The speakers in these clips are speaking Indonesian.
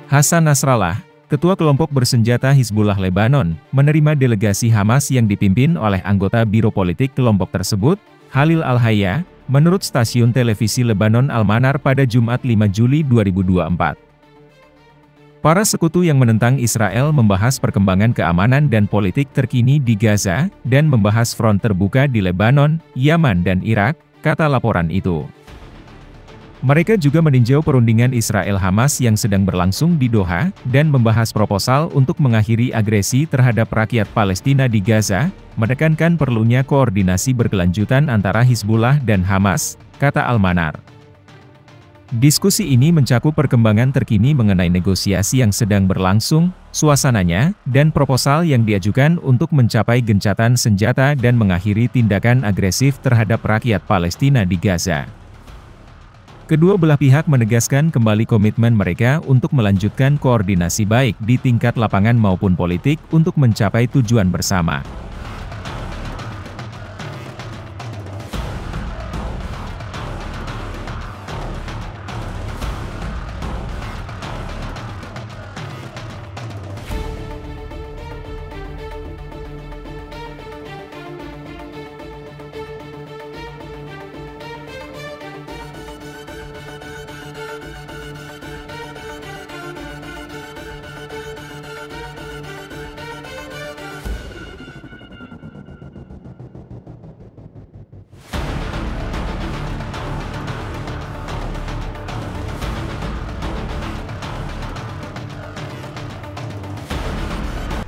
Hasan Nasrallah, ketua kelompok bersenjata Hizbullah Lebanon, menerima delegasi Hamas yang dipimpin oleh anggota Biro Politik kelompok tersebut, Khalil Al-Hayya, menurut stasiun televisi Lebanon Al-Manar pada Jumat 5 Juli 2024. Para sekutu yang menentang Israel membahas perkembangan keamanan dan politik terkini di Gaza, dan membahas front terbuka di Lebanon, Yaman dan Irak, kata laporan itu. Mereka juga meninjau perundingan Israel-Hamas yang sedang berlangsung di Doha, dan membahas proposal untuk mengakhiri agresi terhadap rakyat Palestina di Gaza, menekankan perlunya koordinasi berkelanjutan antara Hizbullah dan Hamas, kata Al-Manar. Diskusi ini mencakup perkembangan terkini mengenai negosiasi yang sedang berlangsung, suasananya, dan proposal yang diajukan untuk mencapai gencatan senjata dan mengakhiri tindakan agresif terhadap rakyat Palestina di Gaza. Kedua belah pihak menegaskan kembali komitmen mereka untuk melanjutkan koordinasi baik di tingkat lapangan maupun politik untuk mencapai tujuan bersama.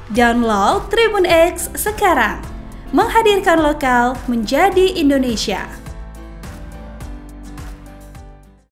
Download Tribun X sekarang, menghadirkan lokal menjadi Indonesia.